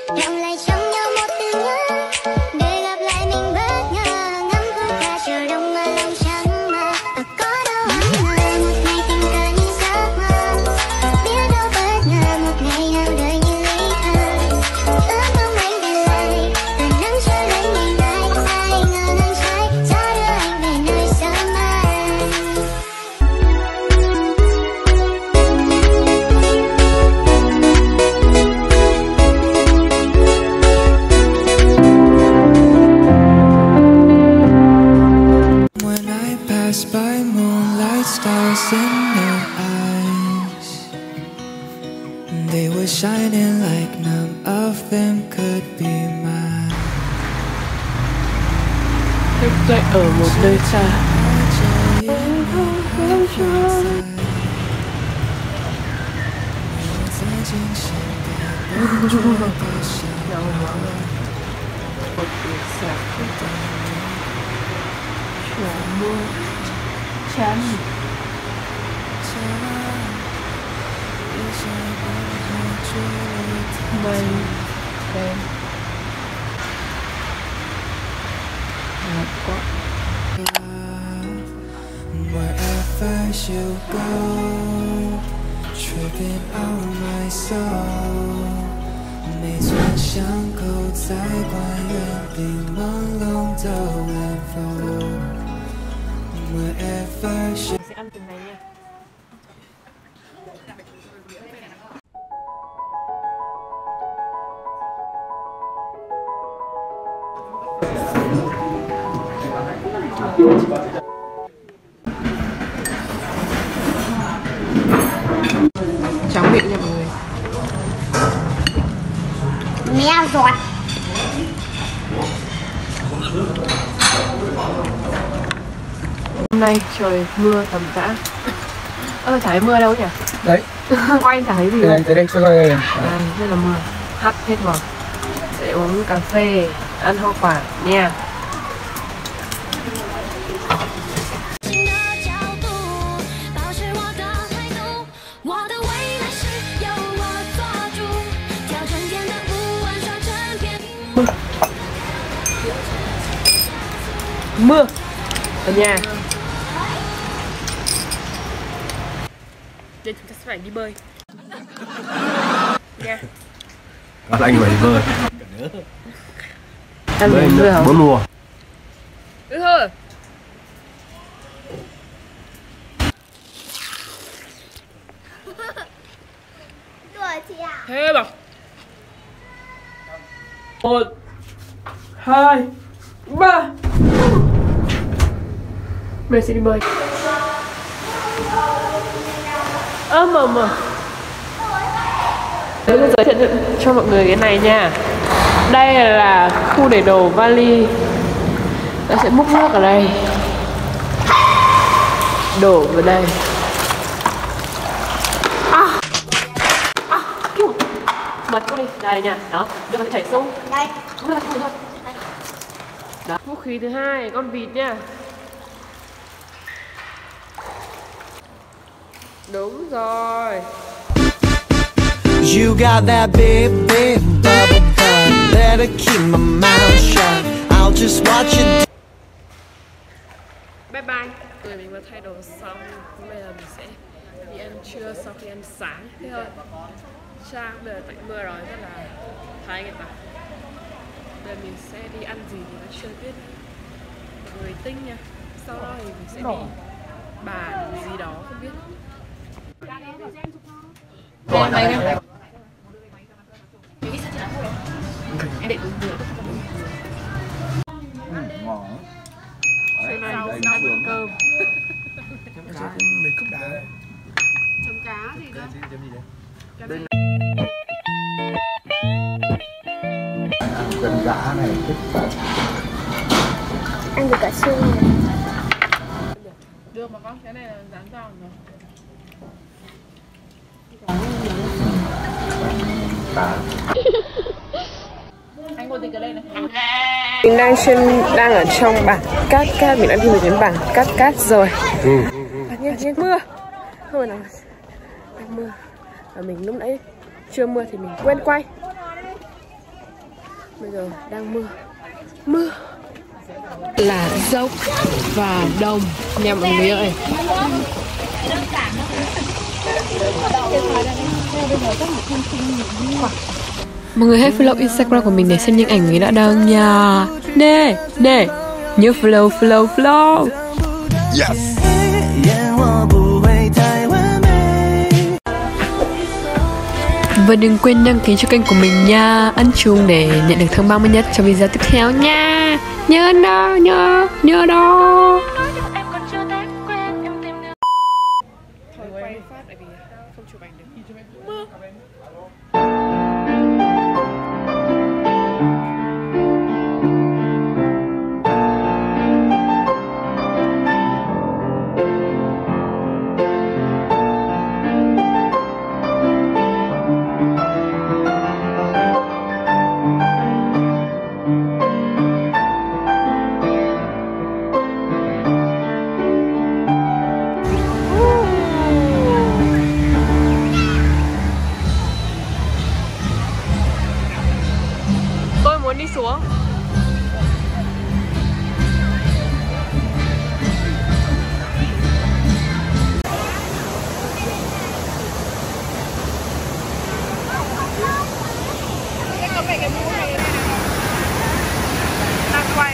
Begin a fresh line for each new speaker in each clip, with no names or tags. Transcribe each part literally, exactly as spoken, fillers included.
They were shining like none of them could be mine.
Thức dậy ở một nơi xa. Chán. Mây đen ngọt quá.
Wherever you go, tripping out my soul. 每寸伤口在关原地朦胧的晚风。Wherever you
Sẽ ăn từng này nha. Tráng miệng nha mọi người.
Mẹ giọt.
Hôm nay trời mưa tầm tã. Ơ chả thấy mưa đâu nhỉ?
Đấy.
Quay chả thấy gì
Đây, tới đây cho coi đây.
À, đây là mưa. Hắt hết rồi. Để uống cà phê, ăn hoa quả nha. Mưa ở nhà. Đây chúng ta sẽ phải đi bơi nha.
Các anh phải đi bơi.
Ăn bơi mưa hả?
Bốn mùa.
Ừ thôi. Thế mà. Một, hai, ba. Mình sẽ đi bơi. Ơ mà mà tôi sẽ giới thiệu cho mọi người cái này nha. Đây là khu để đồ vali. Ta sẽ múc nước ở đây, đổ vào đây. À, à, bật nó đi, đây nha, đó, đưa nó chảy xuống.
Đây.
Không là thôi. Đó. Vũ khí thứ hai, con vịt nha. Đúng rồi.
You got that big, big bubble butt. Better keep my mouth shut. I'll just watch you.
Bye bye. Rồi mình vừa thay đồ xong. Bây giờ mình sẽ đi ăn trưa sau khi ăn sáng. Thế thôi. Cha bây giờ tại mưa rồi rất là thái người ta. Bây giờ mình sẽ đi ăn gì thì nó chưa biết. Mọi người tinh nha. Sau đó thì mình sẽ đi bàn gì đó không biết. Em đây nha. Em để uống nước.
Ngon.
Hôm nay ăn cơm.
Chấm cá. Mấy cốc đá.
Chấm cá gì đó.
Chấm gì đấy?
Đây
Ăn cần gã này.
Ăn được cả xương này.
được mà con, cái này là dán giòn rồi. Anh ngồi từ cái đây này. Mình đang trên đang ở trong bản Cát Cát, mình đã đi đến bản Cát Cát rồi.
Ừ.
Nhanh nhanh mưa. Thôi nào. Đang mưa. Và mình lúc nãy chưa mưa thì mình quên quay. Bây giờ đang mưa. Mưa là dốc và đông nha mọi người ơi. Mọi người hãy follow Instagram của mình để xem những ảnh mình đã đăng nha. Nè, nè, nhớ follow, follow, follow.
Yes.
Và đừng quên đăng ký cho kênh của mình nha, ấn chuông để nhận được thông báo mới nhất cho video tiếp theo nha. Nhớ đó, nhớ, nhớ đó. Thôi quay phát tại vì không chụp ảnh được. Mưa. Tôi muốn đi xuống. Đang quay.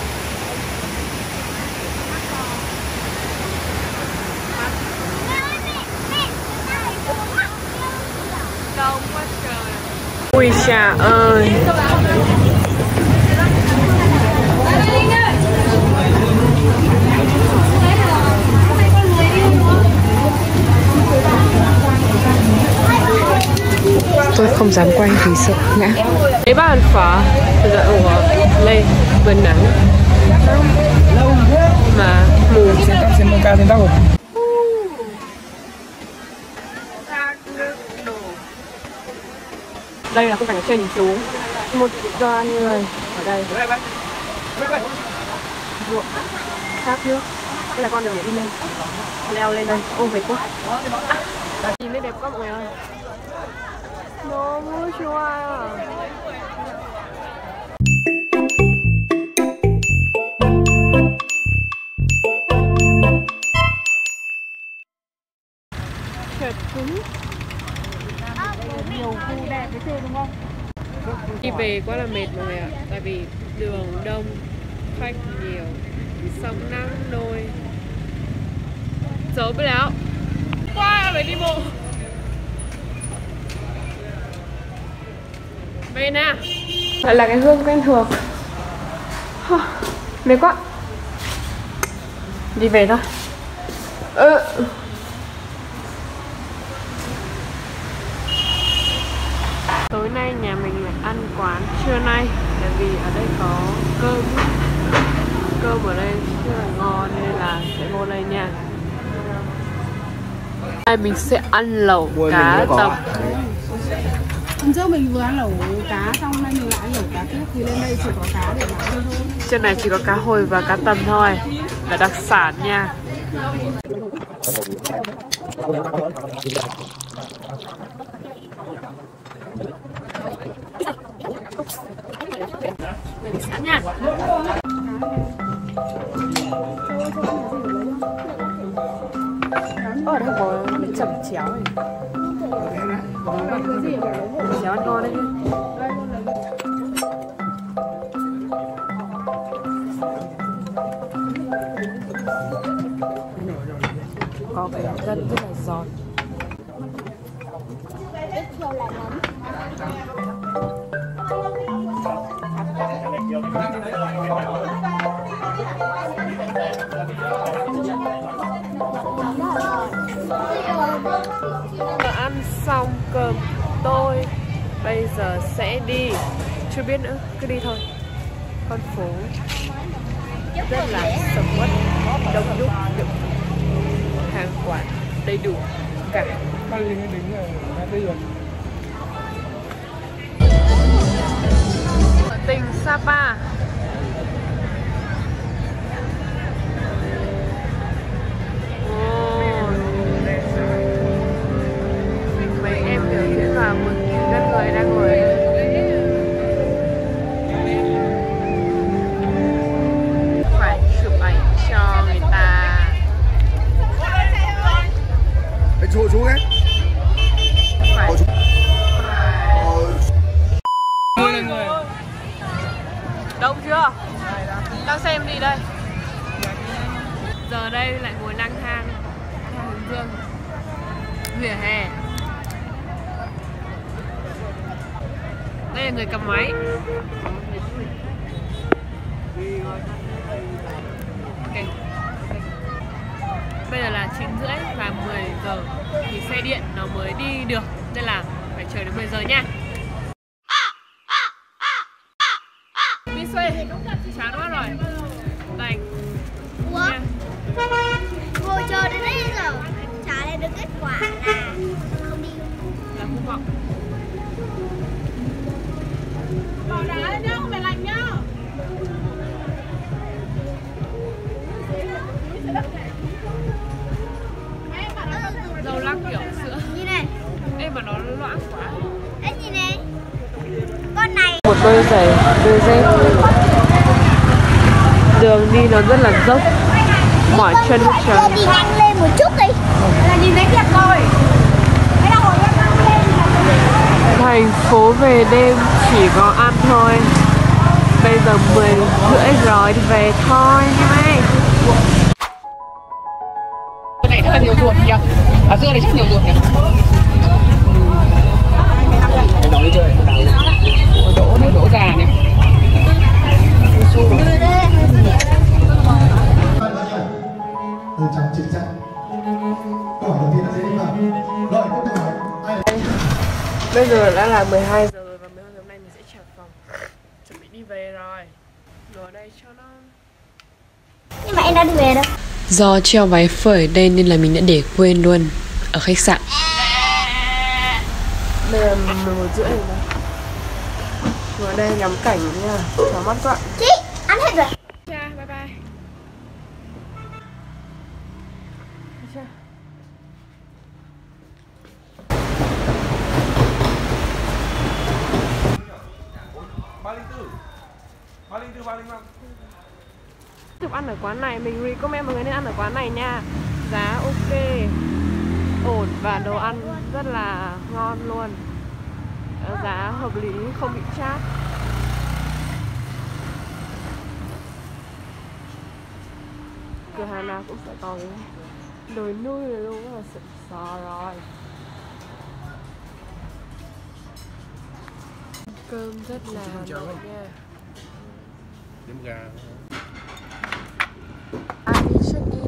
Đông quá trời. Ui chà ơi. Tôi không dám quay vì sợ ngã. Cái bàn phá dạ ủa lên bên nắng mà mù. Đây là không phải ở trên nhìn xuống một đoàn người ở đây ruộng thác nước. Đây là con đường để đi lên, leo lên đây. Ô mệt quá. À, nhìn lên đẹp quá mọi người ơi. 너무 좋아요. Trượt cứng.
Nhiều khu đẹp thế chơi đúng không?
Đi về quá là mệt mọi người ạ. Tại vì đường đông, khách nhiều, sóng nắng đôi. Dấu bây léo. Qua phải đi bộ. Về nè. Lại là cái hương quen thuộc. Mệt quá. Đi về thôi. Ừ. Tối nay nhà mình lại ăn quán trưa nay. Tại vì ở đây có cơm. Cơm ở đây rất là ngon nên là sẽ vô đây nha. Hôm nay mình sẽ ăn lẩu cá tầm.
Hôm trước mình vừa ăn lẩu cá xong nay mình lại ăn lẩu cá tiếp thì lên đây chỉ có cá để làm thôi.
Trên này chỉ có cá hồi và cá tầm thôi. Là đặc sản nha. Đặc sản nha. Ở đây có cái chẩm chéo này. Chéo ăn ngon đấy nhá. Có cái gân rất là giòn. Ăn xong cơm tôi bây giờ sẽ đi, chưa biết nữa, cứ đi thôi. Con phố rất là sầm uất, đông đúc, đựng hàng quán đầy đủ cả. Tỉnh Sapa. Mấy em biểu diễn là một nghìn người đang ngồi. Đông chưa? Đang xem gì đây? Giờ đây lại ngồi lang thang theo hướng dương vỉa hè. Đây là người cầm máy. Okay. Bây giờ là chín rưỡi và mười giờ thì xe điện nó mới đi được, nên là phải chờ đến mười giờ nha. Đi xuê, chán quá rồi. Đành.
Ủa? Ngồi chờ đến đây giờ trả lại được kết quả là không đi.
Là không vọng.
Bỏ đá lên nhá, không phải lạnh nhá.
Dầu lắc kiểu sữa.
Như này.
Ê mà nó loãng quá.
Ê nhìn này. Con này.
Một đôi giày, đôi dép. Đường đi nó rất là dốc, mỏi chân hết trơn.
Cô đi nhanh lên một chút đi. Là nhìn thấy đẹp rồi. Cái đâu rồi em đang lên.
Thành phố về đêm chỉ có ăn thôi. Bây giờ mười rưỡi rồi thì về thôi nha mày.
Cái này rất là nhiều ruột nhỉ? Ở dưa này chắc nhiều ruột nhỉ? Cái đó đi chơi. Đỗ này, đỗ già này.
Từ trong trực giác. Câu hỏi đầu tiên là dễ đi vào. Rồi, tiếp tục hỏi. Ai là...
Bây giờ đã là mười hai giờ rồi và mười hai giờ hôm nay mình sẽ trả phòng. Chuẩn bị đi về rồi. Ngồi đây cho nó.
Nhưng mà em đã đi về đâu?
Do treo váy phở ở đây nên là mình đã để quên luôn ở khách sạn.
Bây giờ mười một rưỡi rồi. Ngồi đây ngắm cảnh nha. Chó mắt quá.
Chị, ăn hết rồi.
Cha, bye bye. Cha. Tiếp ăn ở quán này, mình recommend mọi người nên ăn ở quán này nha. Giá ok, ổn và đồ ăn rất là ngon luôn. Giá hợp lý, không bị chát. Cửa hàng nào cũng sẽ có cái đồi nuôi này luôn, rất là xịn sò rồi. Cơm rất là ngon nha.
Đếm gà.
Ai đi check in.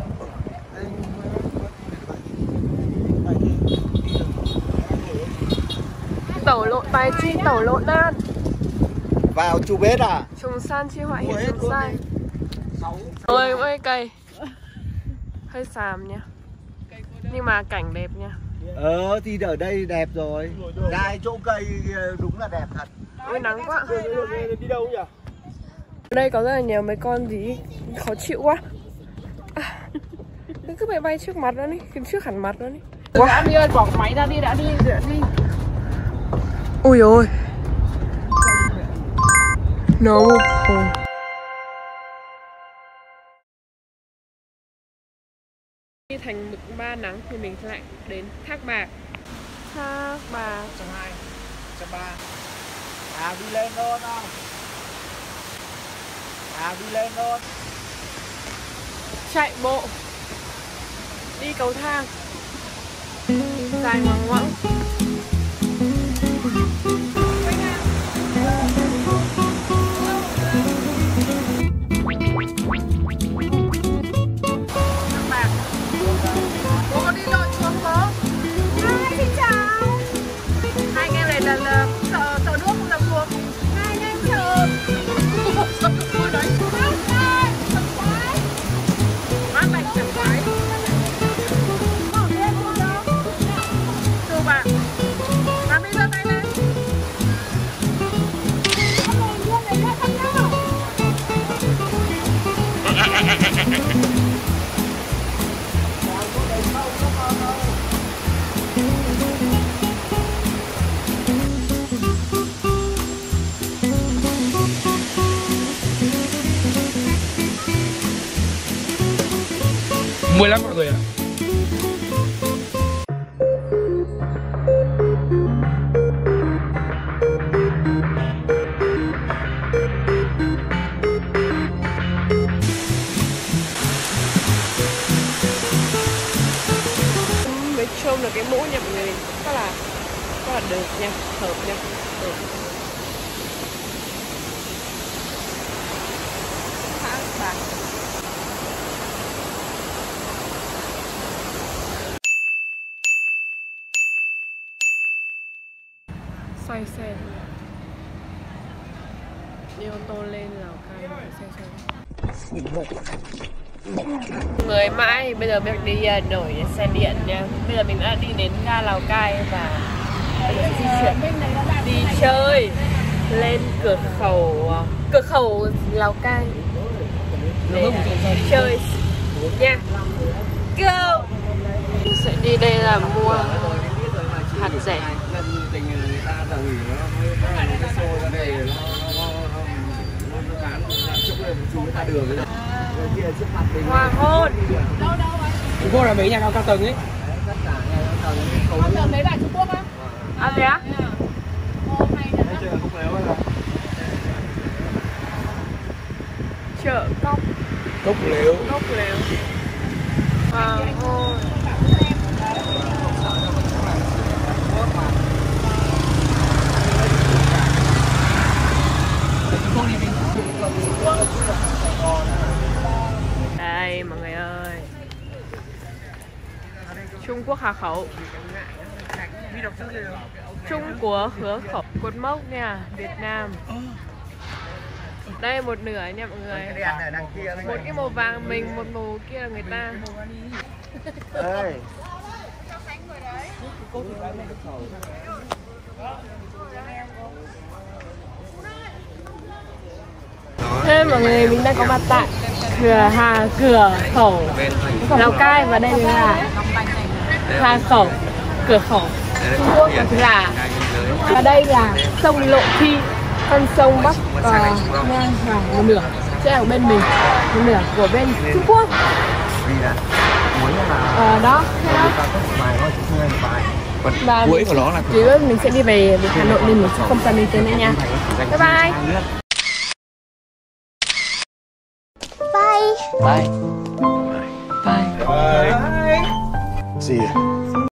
Tẩu lộn bài chi, tẩu lộn nan.
Vào chu bếp à?
Trùng san chi họa hiện trùng sai. Ôi ơi cây. Hơi xàm nha. Nhưng mà cảnh đẹp nha.
Ờ thì ở đây đẹp rồi. Đai chỗ cây đúng là đẹp thật.
Ôi nắng quá. Đi đâu nhỉ? Ở đây có rất là nhiều mấy con gì khó chịu quá. À, cứ phải bay trước mặt nó đi, kiếm trước hẳn mặt nó đi.
Đã đi ơi, bỏ máy ra đi, đã đi, đã đi.
Ui ôi. Nó một hồn. Đi thành mực ba nắng thì mình lại đến Thác Bạc. Thác Bạc
một trăm hai, một trăm ba. À đi lên luôn không? À đi lên luôn.
Chạy bộ. Đi cầu thang. Dài ngoằng ngoẵng.
mười lăm rồi ạ.
được cái mũ nha mọi người, rất là rất là được nha, hợp nha, được. Tháng bạc. Xoay xe. Đi ô tô lên Lào Cai xe xe. Người mãi bây giờ mình đi uh, nổi xe điện nha. Bây giờ mình đã đi đến ga Lào Cai và bây giờ di chuyển đi chơi lên cửa khẩu cửa khẩu Lào Cai để đi chơi nha. Go. Sẽ đi đây là mua hạt rẻ. Hoàng hôn.
Trung Quốc là mấy nhà cao cao tầng ấy.
Cao tầng đấy là Trung Quốc á?
À thế á? Chợ cóc.
Cốc Lếu.
Cốc Lếu. Hoàng hôn. Đây mọi người ơi, Trung Quốc Hà Khẩu, Trung Quốc Hứa Khẩu, cột mốc nha, Việt Nam. Đây một nửa nha mọi người. Một cái màu vàng mình, một màu kia là người ta. Thế mọi người, mình đang có mặt tại cửa Hà cửa khẩu Lào Cai và đây là Hà Khẩu cửa khẩu Trung Quốc là và đây là sông Lộ Thi, con sông Bắc và ngang vào một nửa sẽ ở bên mình, một nửa của bên Trung Quốc. Ờ, đó, thế đó. Và cuối của nó là chỉ mình sẽ đi về về Hà Nội nên mình sẽ không cần đi tới nữa nha. Bye bye.
Bye.
Bye.
Bye.
Bye.
See ya.